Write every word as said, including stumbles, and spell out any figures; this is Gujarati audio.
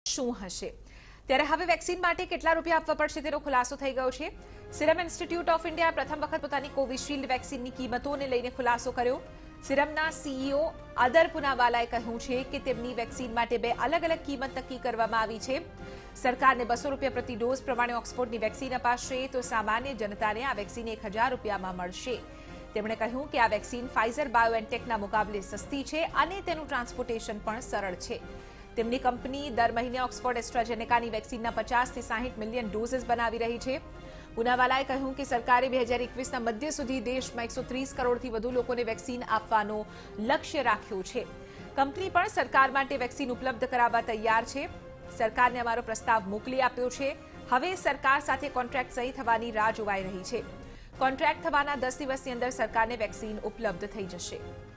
શું હશે? ત્યારે હવે વેક્સિન માટે કેટલા રૂપિયા આપવા પડશે તેનો ખુલાસો થઈ ગયો છે। સિરમ ઇન્સ્ટિટ્યૂટ ઓફ ઇન્ડિયા પ્રથમ વખત પોતાની કોવિશિલ્ડ વેક્સિનની કિંમતોને લઈને ખુલાસો કર્યો। સિરમના સીઈઓ આદર પુનાવાલાએ કહ્યું છે કે તેમની વેક્સિન માટે બે અલગ અલગ કિંમત નક્કી કરવામાં આવી છે। સરકારને બસો રૂપિયા પ્રતિ ડોઝ પ્રમાણે ઓક્સફોર્ડની વેક્સિન અપાશે તો સામાન્ય જનતાને આ વેક્સિન એક હજાર રૂપિયામાં મળશે। તેમણે કહ્યું કે આ વેક્સિન ફાઇઝર બાયોએનટેકના મુકાબલે સસ્તી છે અને તેનું ટ્રાન્સપોર્ટેશન પણ સરળ છે। તેમની કંપની દર મહિને ઓક્સફોર્ડ એસ્ટ્રાઝેનેકાની વેક્સિનના પચાસ થી સાહીઠ મિલિયન ડોઝીસ બનાવી રહી છે। પુનાવાલાએ કહ્યું કે સરકારે બે હજાર એકવીસના મધ્ય સુધી દેશમાં એકસો ત્રીસ કરોડથી વધુ લોકોને વેક્સિન આપવાનો લક્ષ્ય રાખ્યો છે। કંપની પણ સરકાર માટે વેક્સિન ઉપલબ્ધ કરાવવા તૈયાર છે। સરકારને અમારો પ્રસ્તાવ મોકલી આપ્યો છે। હવે સરકાર સાથે કોન્ટ્રાક્ટ સહી થવાની રાહ જોવાઈ રહી છે। કોન્ટ્રાક્ટ થવાના દસ દિવસની અંદર સરકારને વેક્સિન ઉપલબ્ધ થઈ જશે।